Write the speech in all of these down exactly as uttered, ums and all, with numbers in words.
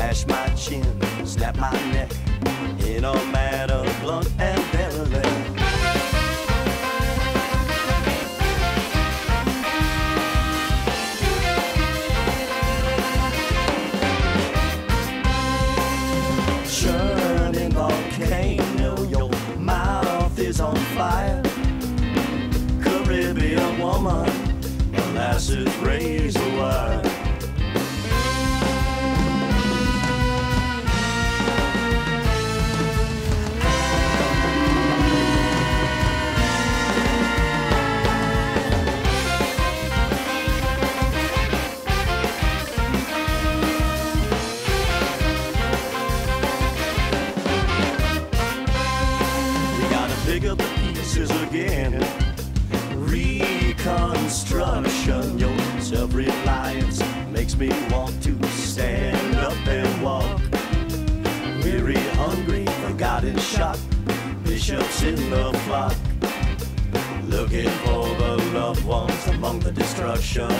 slash my chin, snap my neck, in a manner blunt and derelict. Churning volcano, your mouth is on fire. Caribbean woman, molasses razor wire. Pick up the pieces again. Reconstruction, your self-reliance makes me want to stand up and walk. Weary, hungry, forgotten shot, bishops in the flock, looking for the loved ones among the destruction.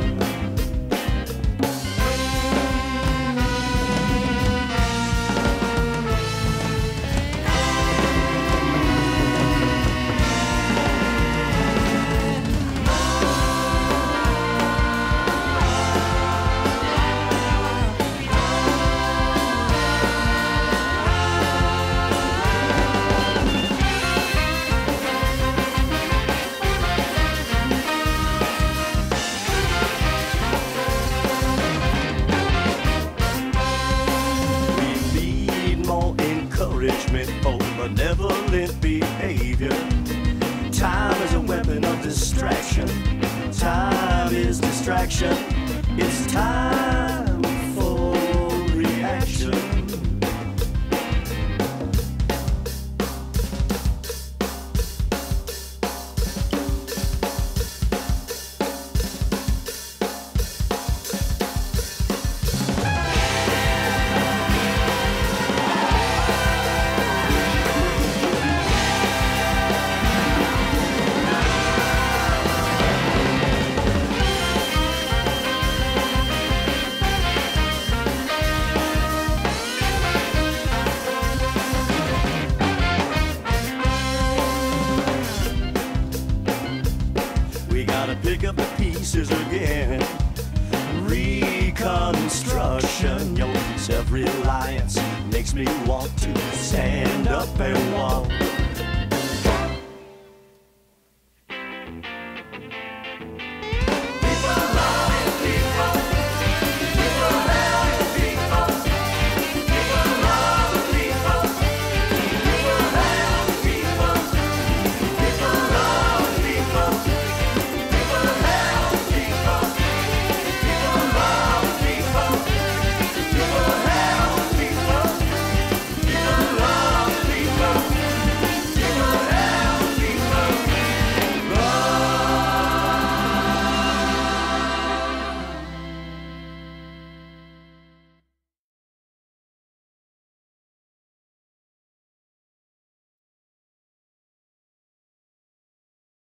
For benevolent behavior. Time is a weapon of distraction. Time is distraction. It's time for reaction. Pick up the pieces again. Reconstruction, your self-reliance makes me want to stand up and walk.